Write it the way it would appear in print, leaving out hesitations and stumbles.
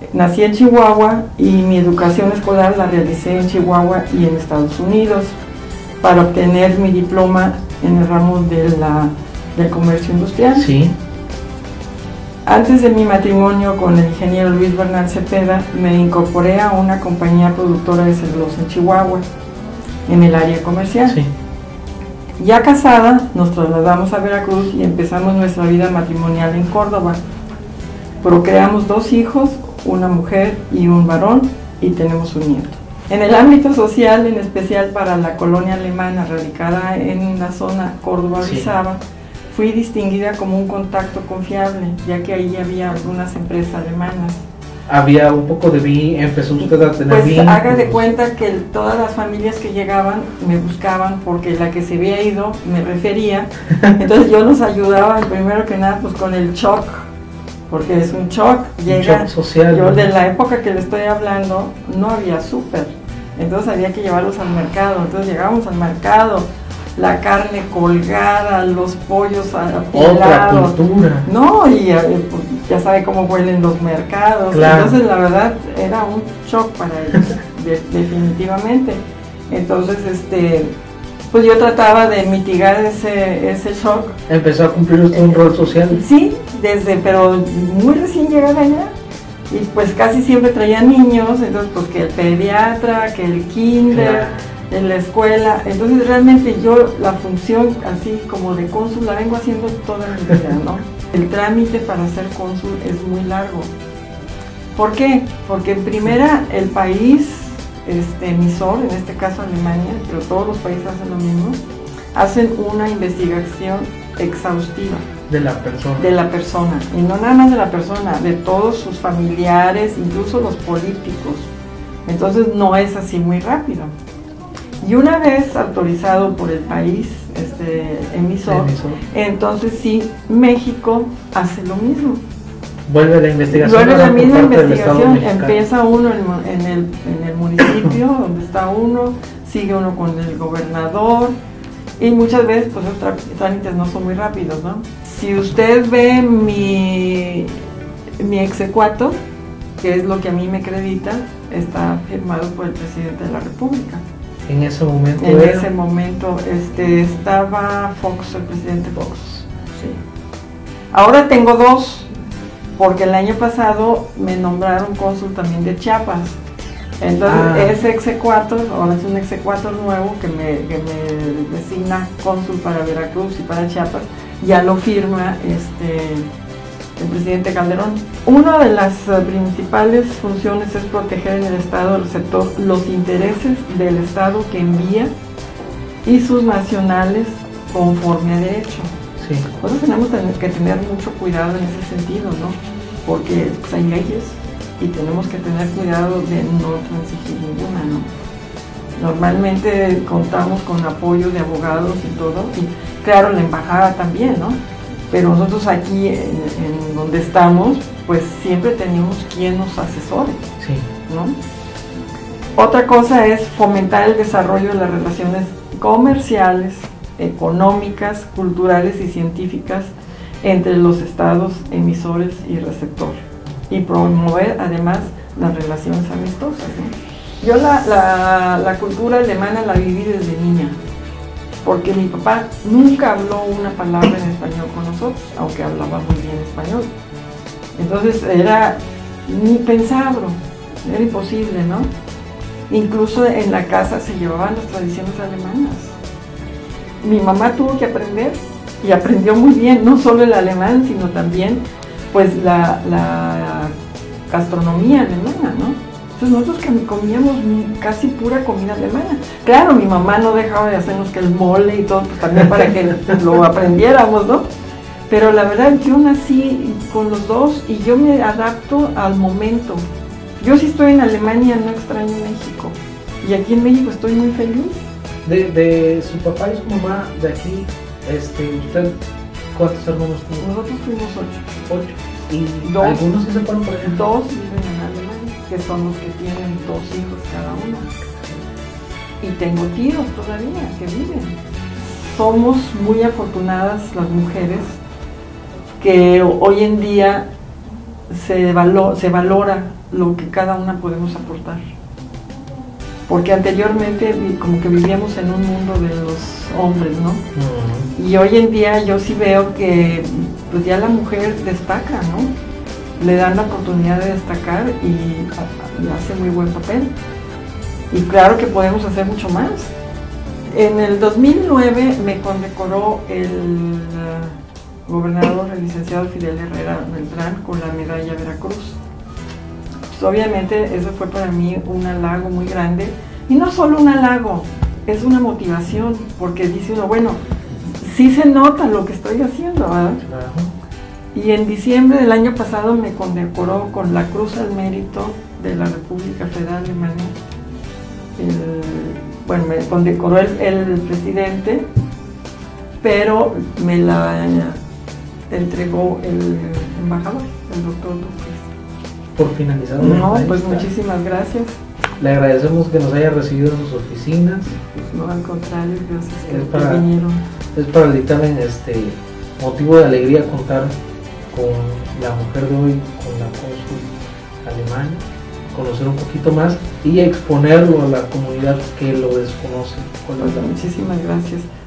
Nací en Chihuahua y mi educación escolar la realicé en Chihuahua y en Estados Unidos para obtener mi diploma en el ramo del comercio industrial. Sí. Antes de mi matrimonio con el ingeniero Luis Bernal Cepeda, me incorporé a una compañía productora de celulosa en Chihuahua, en el área comercial. Sí. Ya casada, nos trasladamos a Veracruz y empezamos nuestra vida matrimonial en Córdoba. Procreamos 2 hijos, una mujer y un varón, y tenemos un nieto. En el ámbito social, en especial para la colonia alemana radicada en la zona Córdoba-Orizaba, sí, fui distinguida como un contacto confiable, ya que ahí había algunas empresas alemanas. Había un poco de empezó usted a tener pues haga de cuenta que todas las familias que llegaban me buscaban porque la que se había ido me refería, entonces yo los ayudaba primero que nada pues con el shock, porque es un shock, llega, shock social, yo ¿no? De la época que le estoy hablando no había súper, entonces había que llevarlos al mercado, entonces llegábamos al mercado, la carne colgada, los pollos apilados. Otra cultura. No, y ya sabe cómo huelen los mercados. Claro. Entonces, la verdad, era un shock para ellos, definitivamente. Entonces, pues yo trataba de mitigar ese shock. ¿Empezó a cumplir usted un rol social? Sí, pero muy recién llegada allá. Y pues casi siempre traía niños, entonces pues que el pediatra, que el kinder... Claro. En la escuela, entonces realmente yo la función así como de cónsul la vengo haciendo toda mi vida, ¿no? El trámite para ser cónsul es muy largo. ¿Por qué? Porque en primera el país emisor, en este caso Alemania, pero todos los países hacen lo mismo, hacen una investigación exhaustiva. De la persona. De la persona, y no nada más de la persona, de todos sus familiares, incluso los políticos. Entonces no es así muy rápido. Y una vez autorizado por el país emisor, entonces sí, México hace lo mismo. Vuelve la investigación. Vuelve la misma investigación, empieza uno en el municipio donde está uno, sigue uno con el gobernador, y muchas veces pues los trámites no son muy rápidos, ¿no? Si usted ve mi exequatur, que es lo que a mí me acredita, está firmado por el presidente de la República. En ese momento estaba Fox, el presidente Fox. Sí. Ahora tengo 2, porque el año pasado me nombraron cónsul también de Chiapas. Entonces ese exequatur, ahora es un exequatur nuevo que me designa cónsul para Veracruz y para Chiapas, ya lo firma el presidente Calderón. Una de las principales funciones es proteger en el Estado receptor los intereses del Estado que envía y sus nacionales conforme a derecho. Sí. Nosotros tenemos que tener mucho cuidado en ese sentido, ¿no? Porque pues, hay leyes y tenemos que tener cuidado de no transigir ninguna, ¿no? Normalmente contamos con apoyo de abogados y todo, y claro, la embajada también, ¿no? Pero nosotros aquí, en donde estamos, pues siempre tenemos quien nos asesore, sí, ¿no? Otra cosa es fomentar el desarrollo de las relaciones comerciales, económicas, culturales y científicas entre los estados emisores y receptor, y promover además las relaciones amistosas, ¿no? Yo la cultura alemana la viví desde niña, porque mi papá nunca habló una palabra en español con nosotros, aunque hablaba muy bien español. Entonces era ni pensarlo, era imposible, ¿no? Incluso en la casa se llevaban las tradiciones alemanas. Mi mamá tuvo que aprender, y aprendió muy bien, no solo el alemán, sino también pues la gastronomía alemana, ¿no? Entonces nosotros comíamos casi pura comida alemana. Claro, mi mamá no dejaba de hacernos que el mole y todo, pues también para que lo aprendiéramos, ¿no? Pero la verdad, yo nací con los dos y yo me adapto al momento. Yo sí estoy en Alemania, no extraño México. Y aquí en México estoy muy feliz. De su papá y su mamá de aquí, ¿usted cuántos hermanos tuvo? Nosotros fuimos 8. ¿Y 2, algunos se separan por ejemplo? 2 viven en Alemania, que son los que tienen 2 hijos cada uno. Y tengo tíos todavía que viven. Somos muy afortunadas las mujeres que hoy en día se valora lo que cada una podemos aportar. Porque anteriormente como que vivíamos en un mundo de los hombres, ¿no? Y hoy en día yo sí veo que pues ya la mujer destaca, ¿no? Le dan la oportunidad de destacar y hace muy buen papel. Y claro que podemos hacer mucho más. En el 2009 me condecoró el gobernador, el licenciado Fidel Herrera Beltrán, con la medalla Veracruz. Pues obviamente eso fue para mí un halago muy grande, y no solo un halago, es una motivación, porque dice uno, bueno, sí se nota lo que estoy haciendo, ¿verdad? Y en diciembre del año pasado me condecoró con la Cruz al Mérito de la República Federal Alemana. Bueno, me condecoró el presidente, pero me la entregó el embajador, el doctor Duque. Por finalizado. No, pues muchísimas gracias. Le agradecemos que nos haya recibido en sus oficinas. No, al contrario, gracias que vinieron. Es para el dictamen motivo de alegría contar con la mujer de hoy, con la cónsul alemana, conocer un poquito más y exponerlo a la comunidad que lo desconoce. Pues muchísimas gracias.